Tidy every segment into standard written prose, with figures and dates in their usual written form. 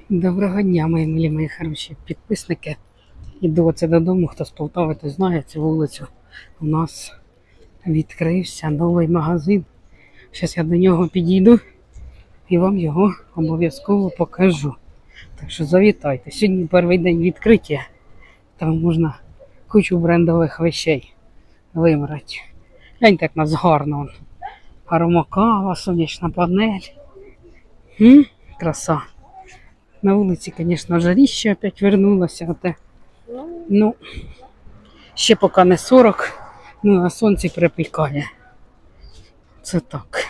Доброго дня, мої милі, мої хороші підписники. Іду оце додому, хто з Полтави, той знає цю вулицю. У нас відкрився новий магазин. Зараз я до нього підійду і вам його обов'язково покажу. Так що завітайте. Сьогодні перший день відкриття. Там можна кучу брендових вещей вибрати. Гляньте, як нас гарно. Аромакава, сонячна панель. Краса. На вулиці, звісно, жаріще опять вернулося. Ну, ще поки не 40, ну на сонці припікає. Це так.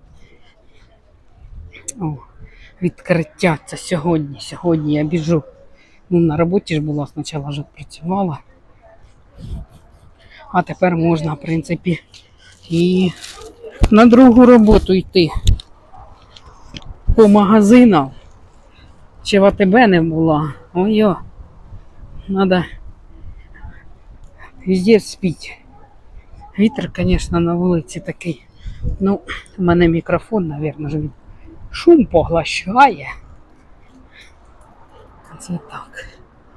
О, відкриття це сьогодні. Сьогодні я біжу. Ну, на роботі ж була, спочатку вже працювала. А тепер можна, в принципі, і на другу роботу йти. По магазинам. Чи в АТБ не була. Ой-о. Надо везде спіть. Вітер, звісно, на вулиці такий. Ну, у мене мікрофон, мабуть, він шум поглощає. Це так.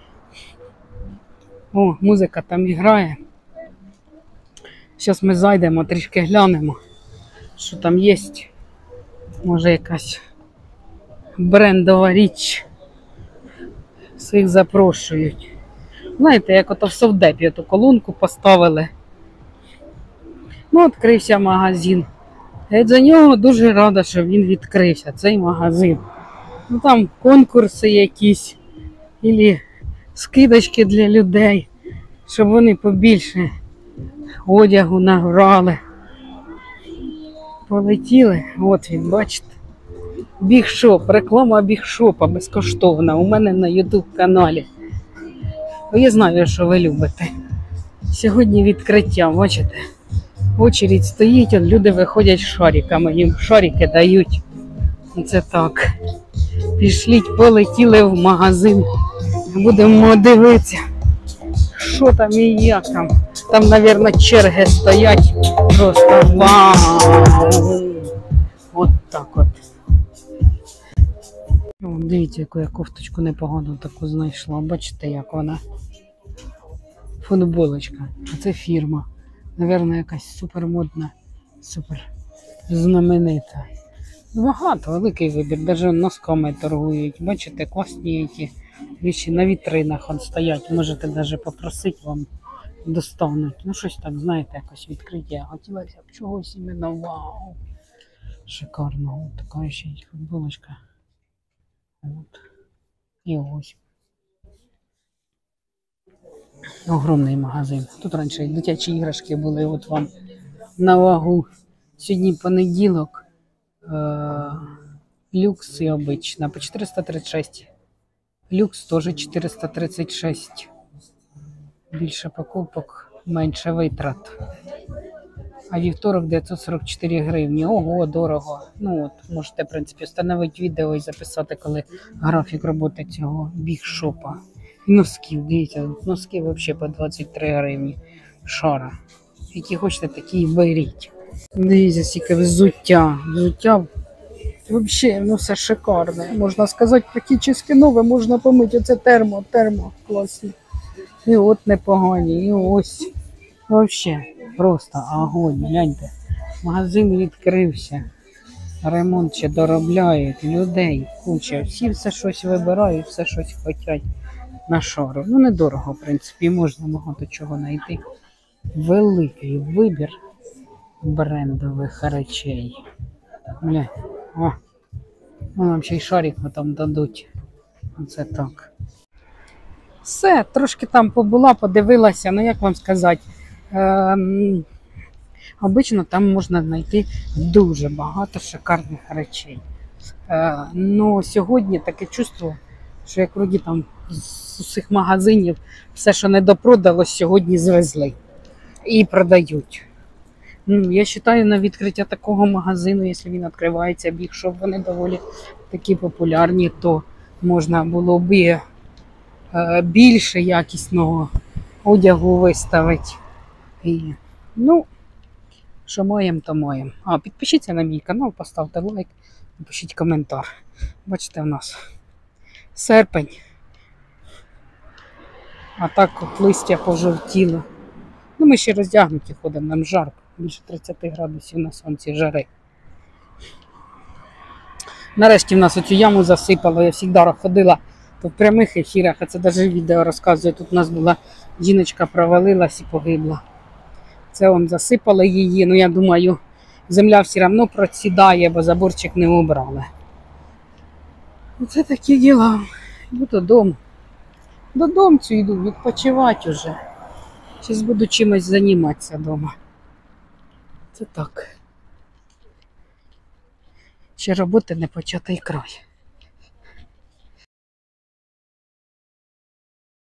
О, музика там грає. Зараз ми зайдемо, трішки глянемо, що там є. Може якась брендова річ. Всіх запрошують. Знаєте, як ото в Совдепі ту колонку поставили. Ну, відкрився магазин. Я за нього дуже рада, що він відкрився, цей магазин. Ну, там конкурси якісь, або скидочки для людей, щоб вони побільше одягу набрали. Полетіли, от він, бачите. Бігшоп, реклама бігшопа безкоштовна у мене на YouTube каналі. Я знаю, що ви любите. Сьогодні відкриття, бачите? Очередь стоїть, люди виходять з шариками, їм шарики дають. І це так. Пішліть, полетіли в магазин. Будемо дивитися, що там і як там. Там, мабуть, черги стоять. Просто вау! От так от. О, дивіться, яку я кофточку непогану таку знайшла. Бачите, як вона? Футболочка. А це фірма. Навірно, якась супермодна, супер знаменита. Багато, великий вибір. Навіть носками торгують. Бачите, класні які речі на вітринах он стоять. Можете навіть попросити, вам достануть. Ну, щось так, знаєте, якось відкриття. Хотілося б чогось іменно вау. Шикарно. Ось така ще футболочка. От. І ось. Огромний магазин. Тут раніше дитячі іграшки були, от вам на вагу. Сьогодні понеділок. Люкс і обична по 436. Люкс теж 436. Більше покупок, менше витрат. А вівторок 944 гривні. Ого, дорого. Ну от, можете, в принципі, встановити відео і записати, коли графік роботи цього бігшопа. Носків, дивіться, носки взагалі по 23 гривні. Шара. Які хочете, такі і беріть. Дивіться, скільки взуття. Взуття взагалі, ну все шикарне. Можна сказати, практично нове, можна помити. Оце термо, класні. І от непогані, і ось. Взагалі, просто огонь, гляньте. Магазин відкрився. Ремонт ще доробляють, людей куча. Всі все щось вибирають, все щось хочуть на шару. Ну, недорого, в принципі, можна багато чого знайти. Великий вибір брендових речей. Бля, о, нам ще й шарик там дадуть. Оце так. Все, трошки там побула, подивилася, ну як вам сказати, обично там можна знайти дуже багато шикарних речей. Ну, сьогодні таке чувство, що як вроді там з усіх магазинів все, що не допродалось, сьогодні звезли і продають. Ну, я вважаю, на відкриття такого магазину, якщо він відкривається, бігшоп, вони доволі такі популярні, то можна було б більше якісного одягу виставити. І, ну, що маємо, то маємо. А, підпишіться на мій канал, поставте лайк, напишіть коментар. Бачите, у нас серпень. А так от листя пожовтіло. Ну, ми ще роздягнуті ходимо, нам жарко. Більше 30 градусів на сонці жари. Нарешті в нас оцю яму засипало. Я завжди ходила то в прямих ефірах, а це навіть відео розказує. Тут у нас була жіночка провалилась і погибла. Це он засипали її. Ну, я думаю, земля все одно просідає, бо заборчик не убрали. Оце такі діла. Йду додому. Додому йду, відпочивати вже. Зараз буду чимось займатися вдома. Це так. Ще роботи не початий край.